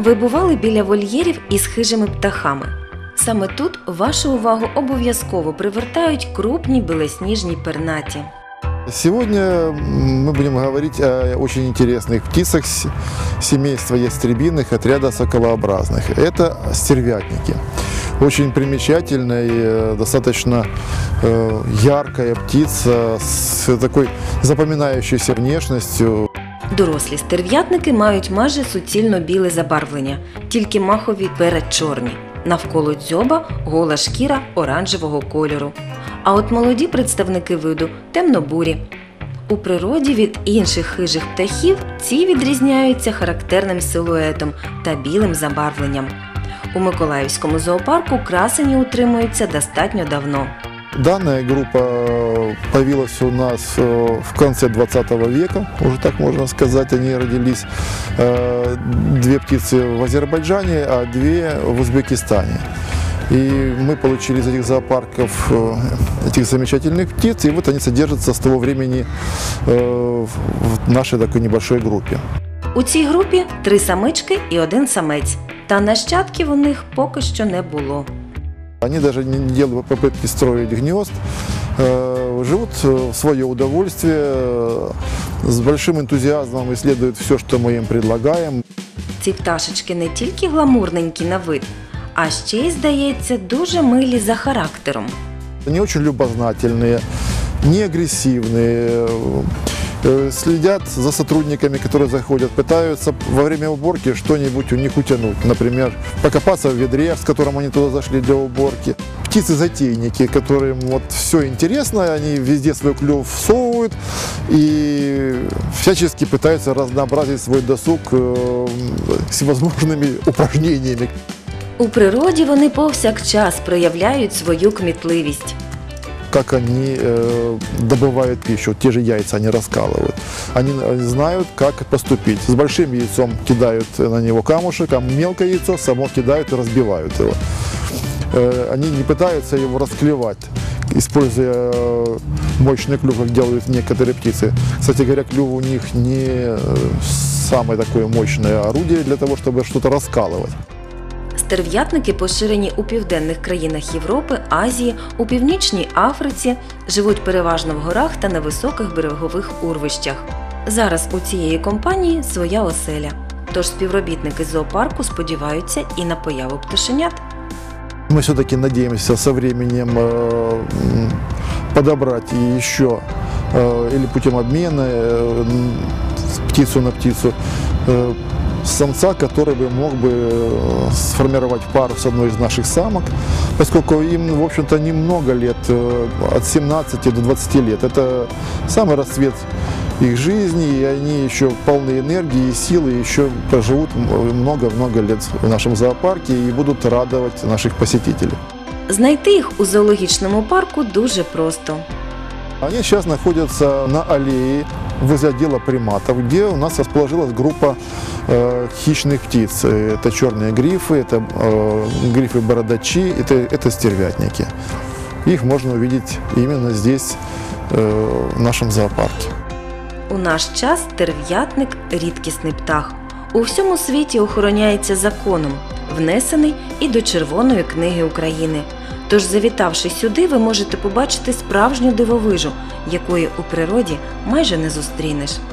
Ви бували біля вольєрів із хижими птахами. Саме тут вашу увагу обов'язково привертають крупні білосніжні пернаті. Сегодня мы будем говорить о очень интересных птицах семейства ястребиных, отряда соколообразных. Это стервятники. Очень примечательная, достаточно яркая птица с такой запоминающейся внешностью. Дорослі стерв'ятники мають майже суцільно біле забарвлення, тільки махові передчорні. Навколо дзьоба гола шкіра оранжевого кольору. А от молоді представники виду темно-бурі. У природі від інших хижих птахів ці відрізняються характерним силуетом та білим забарвленням. У Миколаївському зоопарку красені утримуються достатньо давно. Данная группа появилась у нас в конце 20 века, уже так можно сказать, они родились. Две птицы в Азербайджане, а две в Узбекистане. И мы получили из этих зоопарков этих замечательных птиц, и вот они содержатся с того времени в нашей такой небольшой группе. У цій групі 3 самички і 1 самець. Та нащадків у них поки що не було. Они даже не делают попытки строить гнезд, живут в свое удовольствие, с большим энтузиазмом исследуют все, что мы им предлагаем. Ці пташечки не тільки гламурненькі на вид, а ще й, здається, дуже милі за характером. Они очень любознательные, не агрессивные, следят за сотрудниками, которые заходят, пытаются во время уборки что-нибудь у них утянуть. Например, покопаться в ведре, с которым они туда зашли для уборки. Птицы-затейники, которым вот все интересно, они везде свой клюв всовывают и всячески пытаются разнообразить свой досуг всевозможными упражнениями. У природі вони повсякчас проявляють свою кмітливість. Как они добывают пищу, те же яйца они раскалывают. Они знают, как поступить. С большим яйцом кидают на него камушек, а мелкое яйцо само кидают и разбивают его. Они не пытаются его расклевать, используя мощный клюв, как делают некоторые птицы. Кстати говоря, клюв у них не самое такое мощное орудие для того, чтобы что-то раскалывать. Стерв'ятники поширені у південних країнах Європи, Азії, у Північній Африці, живуть переважно в горах та на високих берегових урвищах. Зараз у цієї компанії своя оселя. Тож співробітники зоопарку сподіваються і на появу пташенят. Мы все-таки надеемся со временем подобрать еще или путем обмена птицу на птицу самца, который бы мог бы сформировать пару с одной из наших самок, поскольку им, в общем-то, немного лет, от 17 до 20 лет. Это самый расцвет их жизни, и они еще полны энергии и силы, еще проживут много-много лет в нашем зоопарке и будут радовать наших посетителей. Знайти їх у зоологічному парку дуже просто. Они сейчас находятся на аллее возле отдела приматов, где у нас расположилась группа хищных птиц. Это черные грифы, это грифы-бородачи, это стервятники. Их можно увидеть именно здесь, в нашем зоопарке. У наш час стерв'ятник – рідкісний птах. У всьому світі охороняється законом, внесений і до Червоної книги України. Тож, завітавши сюди, ви можете побачити справжню дивовижу, якої у природі майже не зустрінеш.